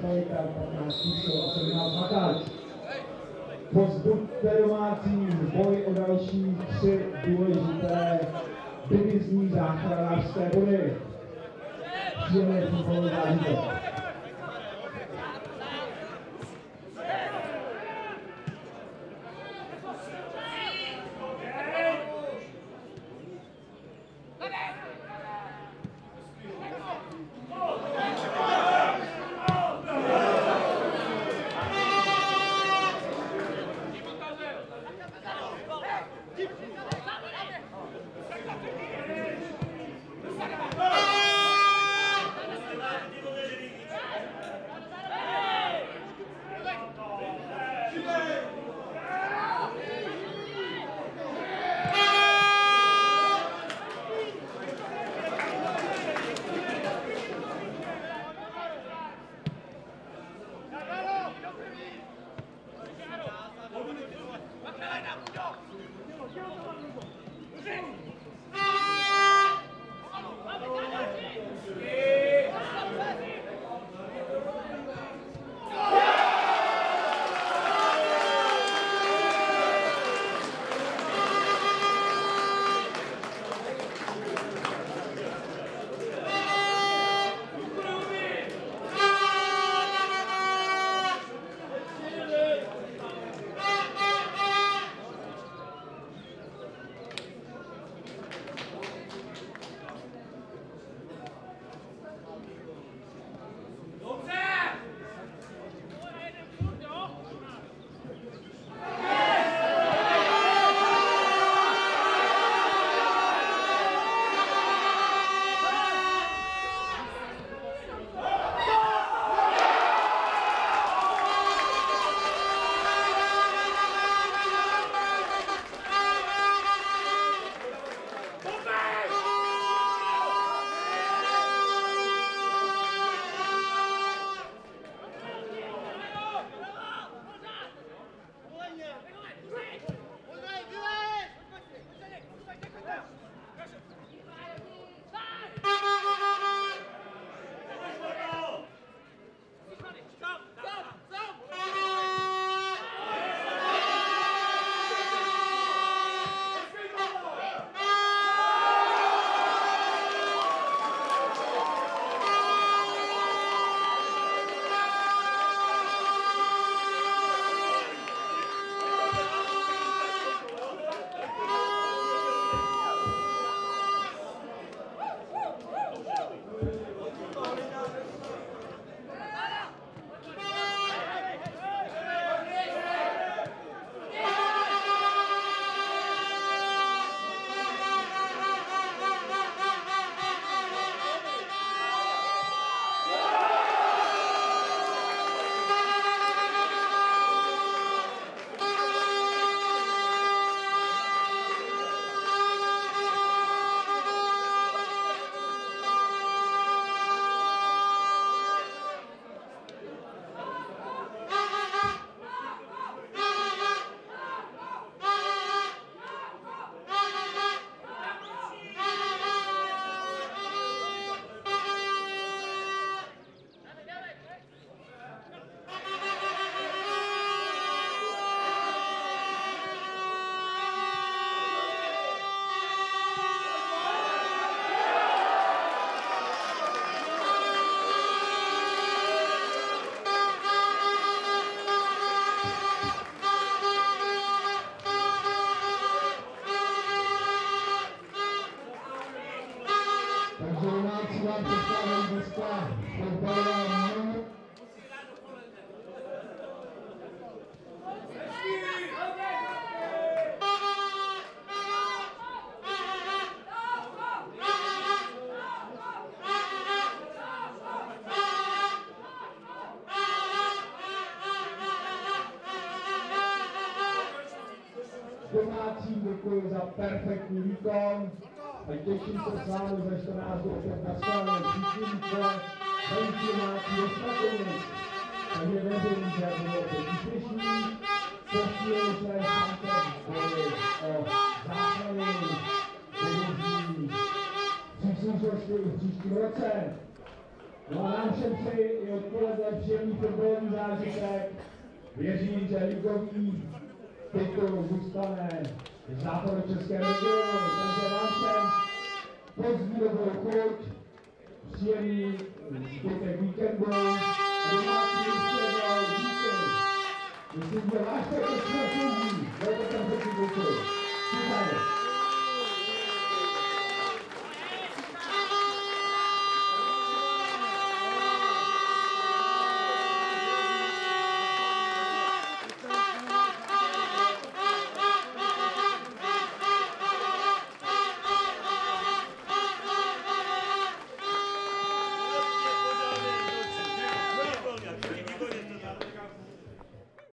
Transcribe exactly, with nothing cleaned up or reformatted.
Spojka, patnáct Kušo, sedmnáct Makáč. Pozbuďte domácí boj o další tři důležité divizní záchranářské body. Příjemný fotbalový zážitek. Domácím děkuji za perfektní výkon a těším se s vámi za čtrnáct dní opět na stole příštím kole zající domácí do Strakovic. Takže věřím, že bylo to úspěšný. Posílili se šancem boji o záchranu divizní příslušnosti v příštím roce. No a nám všem přeji i odpoledne příjemný fotbalový zážitek. Věřím, že ligový titul zůstane v západočeském regionu. Takže vám všem pozdní dobrou chuť, příjemný zbytek víkendu a domácí úspěch díky. Myslím, že váš to je smrtelný. Velké tam se děkuji. Děkuji.